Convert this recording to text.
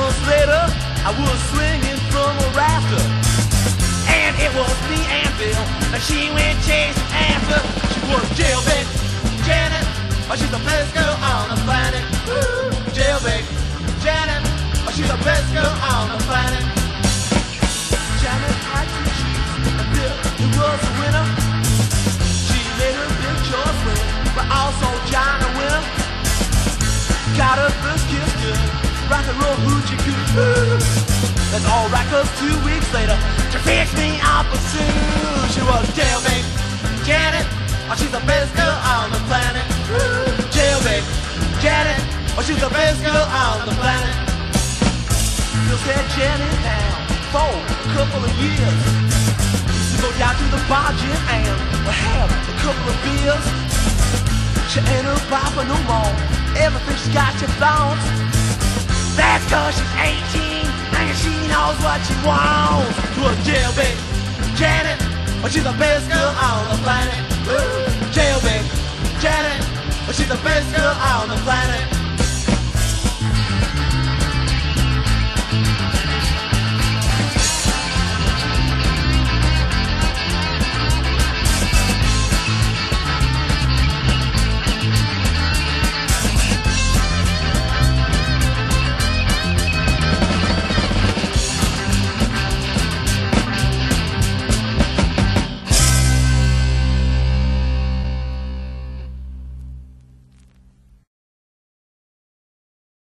months later, I was swinging from a rafter, and it was me and Bill, and she went chasing after. She was Jailbait Janet, oh, she's the best girl on the planet. Woo! Jailbait Janet, oh, she's the best girl on the planet. Janet had two cheeks, and Bill, he was a winner. She made her big choice win, but also John a winner. Got her first kiss good, rock and roll hoochie coo. That's alright, cause 2 weeks later, she fixed me up a suit. She was Jailbait Janet, oh, she's the best girl on the planet. Woo! Jailbait Janet, oh, she's the best girl on the planet. Bill said Janet now for a couple of years. Used to go down to the bar gym and we'll have a couple of beers. She ain't a popper no more, everything she's got she flaunts. That's cause she's 18 and she knows what she wants. To a Jailbait Janet, oh, she's the best girl on the planet. Woo! Jailbait Janet, oh, she's the best girl on the planet.